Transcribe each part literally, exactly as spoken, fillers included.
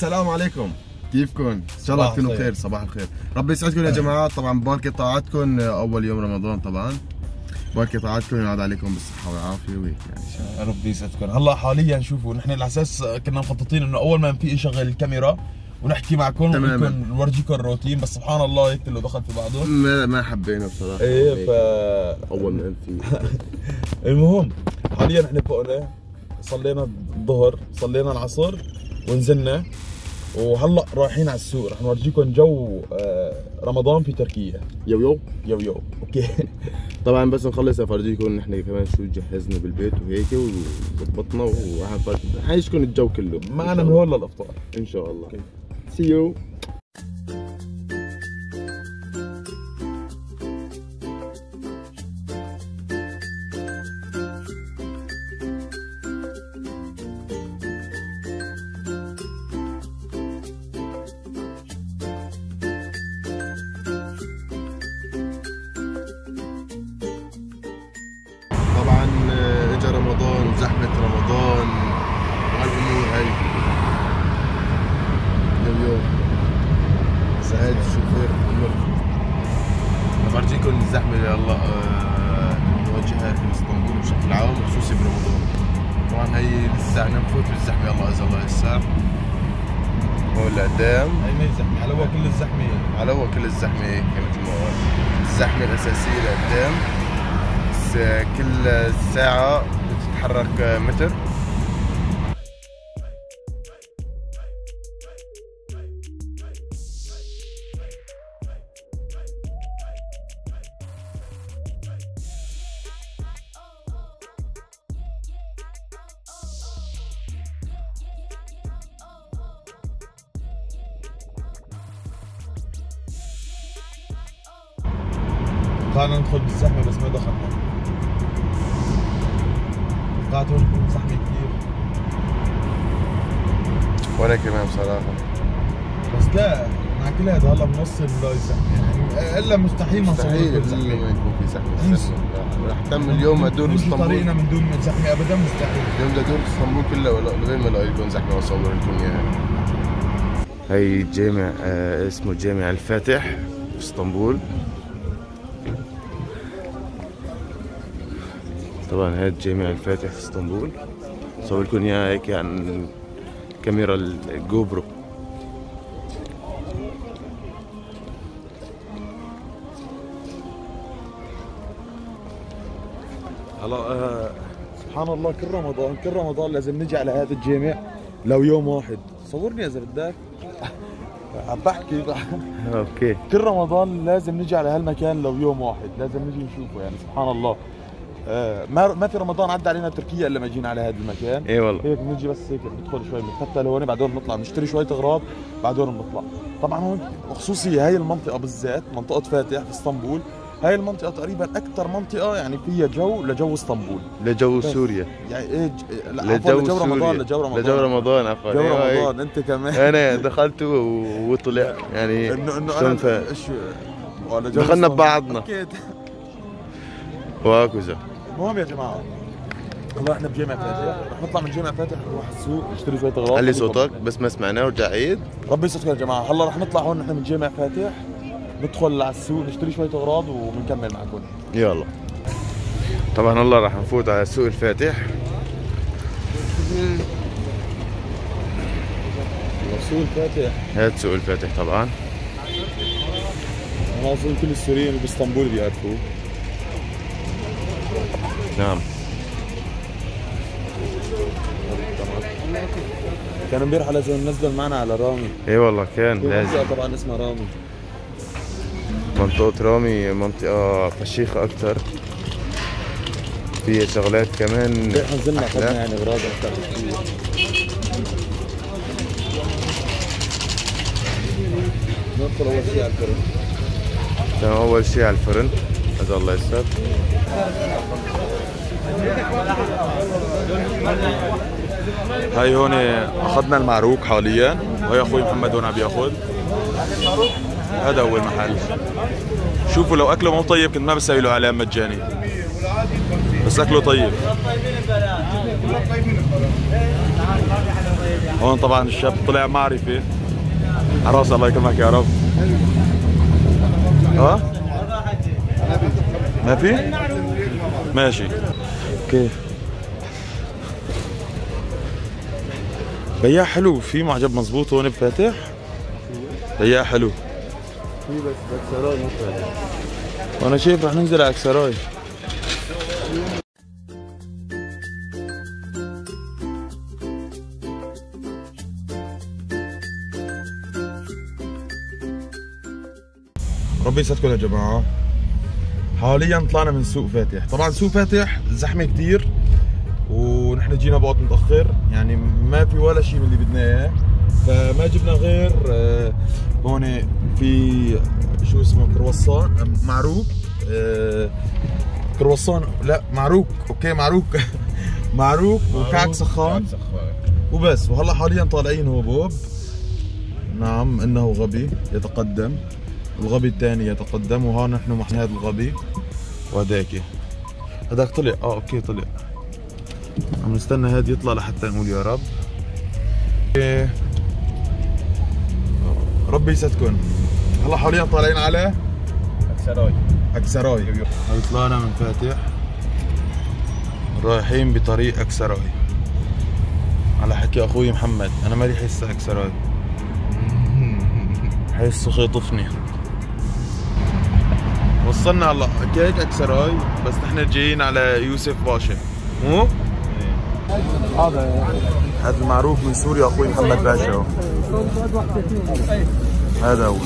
السلام عليكم، كيفكم؟ ان شاء الله تكونوا بخير. صباح الخير، ربي يسعدكم يا جماعه. طبعا باركة طاعتكم اول يوم رمضان، طبعا باركة طاعتكم ينعاد عليكم بالصحه والعافيه وهيك يعني ان شاء الله. ربي يسعدكم. هلا حاليا شوفوا نحن على اساس كنا مخططين انه اول ما نفيق نشغل الكاميرا ونحكي معكم ونقول نورجيكم الروتين، بس سبحان الله هيك كله دخل في بعضه. ما ما حبينا بصراحه. ايه ف اول ما نفيق المهم حاليا احنا فوقنا، صلينا الظهر، صلينا العصر ونزلنا، وهلا رايحين على السوق. رح نورجيكم جو رمضان في تركيا. يو يو يو يو اوكي. طبعا بس نخلص افرجيكم نحن كمان شو جهزنا بالبيت وهيك وظبطنا وحنعيشكم الجو كله معنا من هون للافطار ان شاء الله. سي يو. طبعا اجى رمضان وزحمة رمضان وهالامور هاي. اليوم سعيد الشوفير بفرجيكم الزحمة اللي هلا نواجهها في اسطنبول بشكل عام وخصوصي برمضان. طبعا هي لسه عنا نفوت بالزحمة الله اذا الله يسر. هون لقدام هي ما هي زحمة، على هو كل الزحمة، على هو كل الزحمة هيك مثل ما قال. الزحمة الأساسية لقدام كل ساعة بتتحرك متر. قالنا ندخل بالزحمة بس ما دخلنا. قاعد هون يكون زحمة كثير. وأنا كمان بصراحة. بس لا مع كل هذا هلا بنوصل نلاقي زحمة يعني، إلا مستحيل ما نصور كل زحمة. مستحيل ما يكون في زحمة. رح تم اليوم أدور باسطنبول. طريقنا من دون زحمة أبدا مستحيل. اليوم بدي أدور باسطنبول كلها لغاية ما ألاقي لكم زحمة وأصور لكم إياها. هي جامع آه اسمه جامع الفاتح في اسطنبول. طبعا هذا جامع الفاتح في اسطنبول، صور لكم اياها هيك عن كاميرا الجو برو. هلا آه سبحان الله كل رمضان كل رمضان لازم نجي على هذا الجامع لو يوم واحد. صورني اذا بدك. عم بحكي اوكي. كل رمضان لازم نجي على هالمكان لو يوم واحد، لازم نجي نشوفه يعني سبحان الله. آه ما ما في رمضان عدى علينا تركيا الا ما جينا على هذا المكان. اي والله. هيك بنجي بس هيك بندخل شوي بنتفتل هون، بعدين بنطلع بنشتري شويه اغراض، بعدين بنطلع. طبعا هون وخصوصي هاي المنطقه بالذات منطقه فاتح في اسطنبول، هاي المنطقه تقريبا اكثر منطقه يعني فيها جو لجو اسطنبول، لجو سوريا يعني ايه لا لجو, لجو رمضان لجو رمضان لجو رمضان عفوا. جو رمضان. انت كمان انا دخلت وطلع يعني انه انه انا ايش دخلنا ببعضنا وهكذا. المهم يا جماعه والله احنا بجامع فاتح، رح نطلع من جامع فاتح نروح السوق نشتري شويه اغراض. علي صوتك بس ما سمعناه ورجع عيد. ربي يسعدكم يا جماعه. هلا رح نطلع هون نحن من جامع فاتح، ندخل على السوق نشتري شويه اغراض وبنكمل معكم. يلا. طبعا هلا رح نفوت على السوق الفاتح. السوق الفاتح هذا السوق الفاتح طبعا. انا اظن كل السوريين اللي باسطنبول بيعرفوه. نعم. كان امبارح لازم ننزل معنا على رامي. اي والله كان لازم. منطقة طبعا اسمها رامي. منطقة رامي منطقة فشيخة أكثر، فيها شغلات كمان. امبارح نزلنا اخذنا يعني اغراض اكثر بكثير. ندخل أول شيء على الفرن. تمام أول شيء على الفرن، هذا الله يسر. هاي هون اخذنا المعروك حاليا، وهي اخوي محمد هون عم بياخذ. هذا هو المحل. شوفوا لو اكله مو طيب كنت ما بسوي له اعلان مجاني. بس اكله طيب. هون طبعا الشاب طلع معرفة عراس، الله يكرمك يا رب. ها؟ ما في؟ ماشي. كيف؟ بياع حلو، في معجب مزبوط هون بفاتح؟ بياع حلو. في بس باكسراي مو فاتح. وانا شايف رح ننزل على اكسراي. ربي يسعدكم يا جماعة. حاليا طلعنا من سوق فاتح، طبعا سوق فاتح زحمة كثير ونحن جينا بوقت متأخر، يعني ما في ولا شيء من اللي بدنا اياه، فما جبنا غير آه هون في شو اسمه كرواسون معروك، آه كرواسون لا معروك، اوكي معروك معروك وكعك سخان وبس. وهلا حاليا طالعين هو بوب، نعم انه غبي يتقدم، الغبي الثاني يتقدم، وهون نحن مع هذا الغبي وهداك هداك طلع. اه اوكي طلع، عم نستنى هاد يطلع لحتى نقول يا رب. إيه. ربي يسعدكم. هلا حاليا طالعين على اكسراي. اكسراي. هلا طلعنا من فاتح رايحين بطريق اكسراي على حكي اخوي محمد. انا مالي حس اكسراي حسه خيطفني. وصلنا هلا هيك اكسراي، بس نحن جايين على يوسف باشا. مو؟ هذا هذا المعروف من سوريا اخوي محمد باشا هو. هذا هو.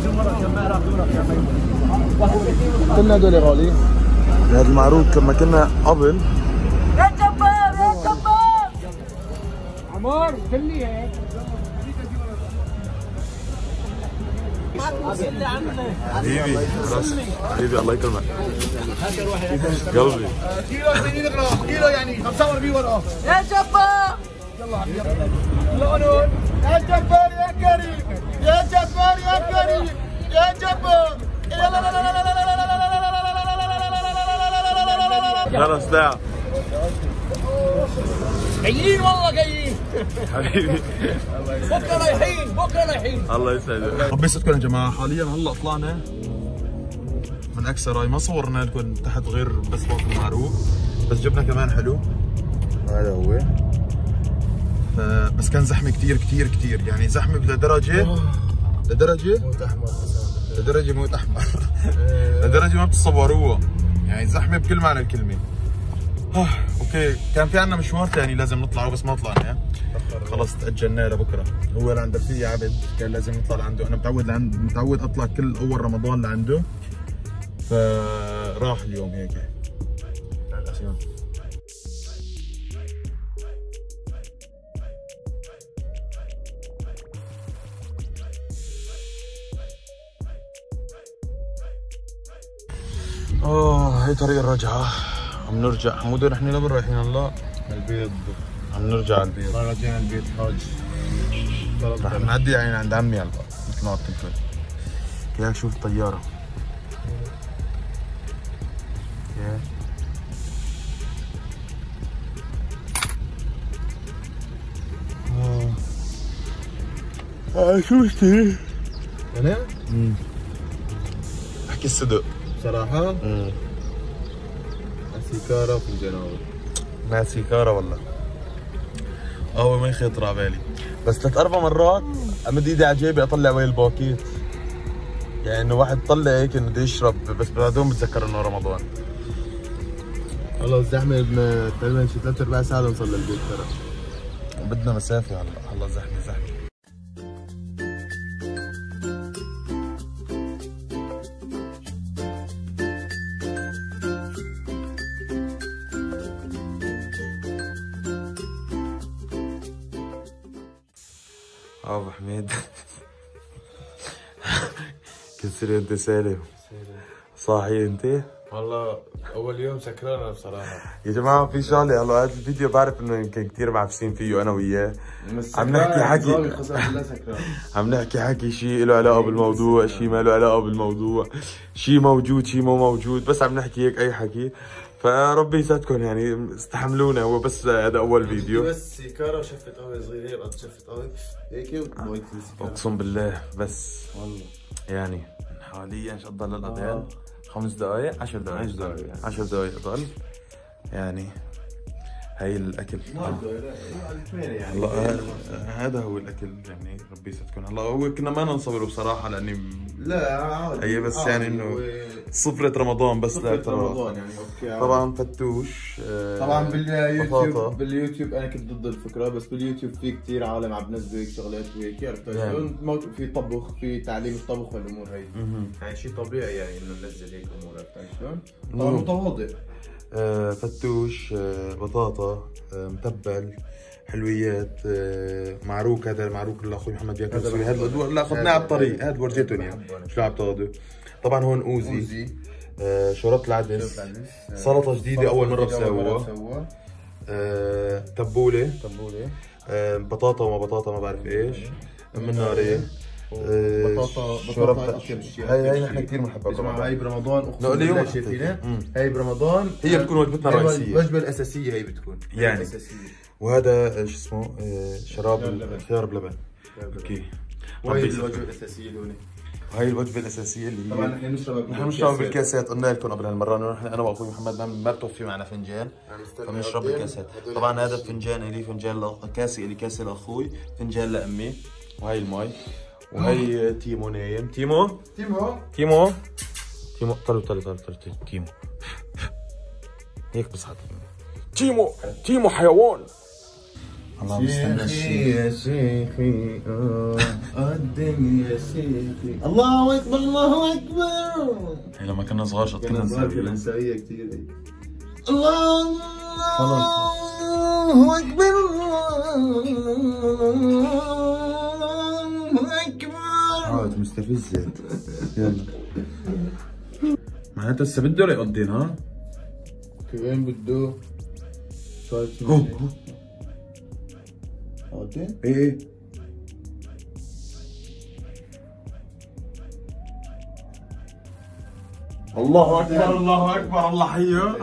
كنا هذول غالي. هذا المعروف لما كنا قبل. يا جبار يا جبار عمار خليه هيك. حبيبي خلاص حبيبي الله يكرمك قلبي. كيلو كيلو يعني خمسة وأربعين ورقة. يا جبار يلا يلا يا جبار يا كريم يا جبار يا كريم يا جبار. خلص لا جايين والله جايين حبيبي بكره رايحين بكره رايحين. الله يسعدك. ربي يسعدكم يا جماعه. حاليا هلا طلعنا من اكسراي، ما صورنا لكم تحت غير بس وقت المعروف، بس جبنا كمان حلو. هذا هو. بس كان زحمه كثير كثير كثير، يعني زحمه لدرجه لدرجه موت احمر لدرجه موت احمر لدرجه ما بتتصوروها، يعني زحمه بكل معنى الكلمه. آه، اوكي كان في عندنا مشوار ثاني لازم نطلعه بس ما طلعنا، خلص تاجلناه لبكره. هو لعند رفيقي عبد كان لازم نطلع لعنده، انا متعود لعند متعود اطلع كل اول رمضان لعنده، فراح اليوم هيك. اوه هي طريق الرجعه، عم نرجع حمودة. نحن لوين رايحين هلا؟ البيض. عم نرجع على البيت. راجعين البيت حاج. رح نعدي يعني عند عمي هلا مثل ما قلت لكم. كيف شوف الطيارة. كيف؟ اه اه شو اشتري؟ انا؟ امم احكي الصدق بصراحة؟ امم سيكارة وفنجان قهوة. ما سيكارة والله. قهوة ما يخطر على بالي، بس ثلاث اربع مرات امد ايدي على جيبي اطلع وين الباكيت، يعني انه واحد طلع هيك انه بده يشرب، بس بعدين بتذكر انه رمضان. والله الزحمة بدنا تقريبا شي ثلاث ارباع ساعة لنوصل للبيت ترى. بدنا مسافة هلا، هلا زحمة زحمة. ابو حميد كسر انت سالم صاحي انت؟ والله اول يوم سكرانة بصراحة يا جماعة في شغلة هلا، هذا الفيديو بعرف انه يمكن كثير معفسين فيه انا وياه، عم نحكي حكي عم نحكي حكي شيء له علاقة بالموضوع، شيء ما له علاقة بالموضوع، شيء موجود شيء مو موجود، بس عم نحكي هيك اي حكي. فربي يسعدكم يعني، استحملونا، هو بس هذا اول فيديو. بس سيكاره وشفت قهوه صغيره هيك، قد شفت قهوه هيك وضويت السيكاره. اقسم بالله بس والله يعني حاليا ايش ضل الاذان؟ خمس دقائق، عشر دقائق، عشر دقائق يعني. عشر دقائق ضل يعني. هاي الاكل يعني هلا هذا هو الاكل يعني. ربي يسعدكم. هلا هو كنا ما نصبره بصراحه لاني لا عادي، هي بس يعني انه صفرة رمضان بس لا رمضان يعني. اوكي طبعا فتوش آه طبعا باليوتيوب بطاطا. باليوتيوب انا كنت ضد الفكره، بس باليوتيوب في كثير عالم عم بنزلوا هيك شغلات وهيك، عرفت يعني. في طبخ، في تعليم الطبخ والامور هي يعني شيء طبيعي يعني انه ننزل هيك امور، عرفت شلون؟ طبعا متواضع. آه فتوش آه بطاطا آه متبل حلويات آه معروك. هذا المعروك اللي اخوي محمد ياكل سوري، هذا لا اخذناه على الطريق، هذا ورجيتهم اياه شو عم تاخذوا. طبعا هون اوزي, أوزي. آه شوربه العدس، سلطه جديده اول مره بسووها، آه تبوله تبوله آه بطاطا وما بطاطا ما بعرف ايش من ناريه بطاطا. بطاطا اطيب شيء، هاي هاي نحن كثير بنحبها برمضان. هاي برمضان اقسم بالله شايفينها، هاي برمضان هي بتكون وجبتنا الرئيسيه، الوجبه الاساسيه هي بتكون يعني الأساسية. وهذا شو اسمه آه شراب خيار بلبن. اوكي وهي الوجبه الاساسيه دوني، وهي الوجبه الاساسيه اللي طبعا نحن بنشربها نحن بنشربها بالكاسات. قلنا لكم قبل هالمره انه نحن انا واخوي محمد ما بتوفي معنا فنجان فبنشرب بالكاسات. طبعا هذا فنجان الي، فنجان كاسه الي، كاسه لاخوي، فنجان لامي، وهي المي، وهي تيمو نايم. تيمو تيمو تيمو تيمو طلعوا طلعوا طلعوا تيمو هيك بصحى تيمو تيمو حيوان. الله مستنى الشيخ يا شيخي قدم يا شيخي. الله اكبر الله اكبر. هي لما كنا صغار شط كنا نسويها نسويها كثير هيك. الله اكبر الله اكبر. عاد مستفزة. يلا معناتها هسه بده يقضين ها؟ وين بده؟ صار هو قضين؟ ايه ايه الله اكبر الله اكبر الله حيه.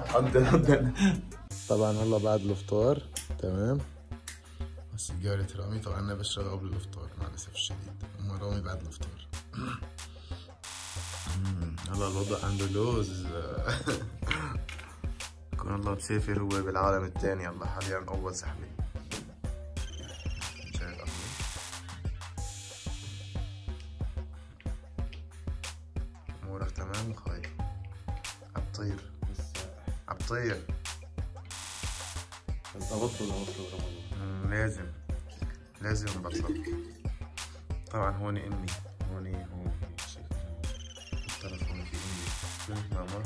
طبعا هلا بعد الافطار تمام. سيجارة رامي طبعا انا بشرب قبل الافطار مع الاسف الشديد، اما رامي بعد الافطار. هلا الوضع عنده لوز. يكون الله مسافر هو بالعالم الثاني. يلا حاليا اول سحبة. امورك تمام خاي؟ عطير عطير. ابطل ابطل رمضان لازم لازم نبطل. طبعا هون امي، هون هون التلفون في امي ماما.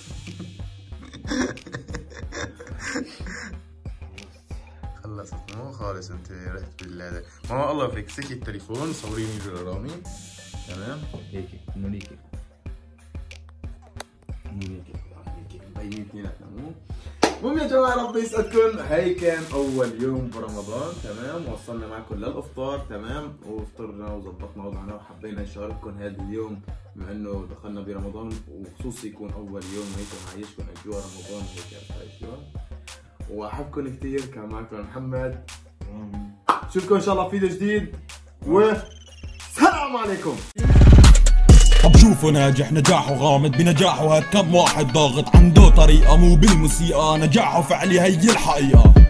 خلصت مو خالص انت رحت بالله. ماما الله يوفقك سكي التليفون صوريني لرامي تمام هيك انه ليكي انه ليكي مبينتني نحن مو. المهم يا جماعه ربي يسعدكم. هي كان اول يوم برمضان تمام، وصلنا معكم للافطار تمام، وفطرنا وظبطنا وضعنا وحبينا نشارككم هذا اليوم بما انه دخلنا برمضان، وخصوصي يكون اول يوم هيك ونعيشكم اجواء رمضان هيك عرفت شلون. واحبكم كثير. كان معكم محمد، نشوفكم ان شاء الله في فيديو جديد والسلام عليكم. طب شوفوا ناجح نجاحه غامض بنجاحه، هاد كم واحد ضاغط عنده طريقة مو بالموسيقى، نجاحه فعلي هي الحقيقة.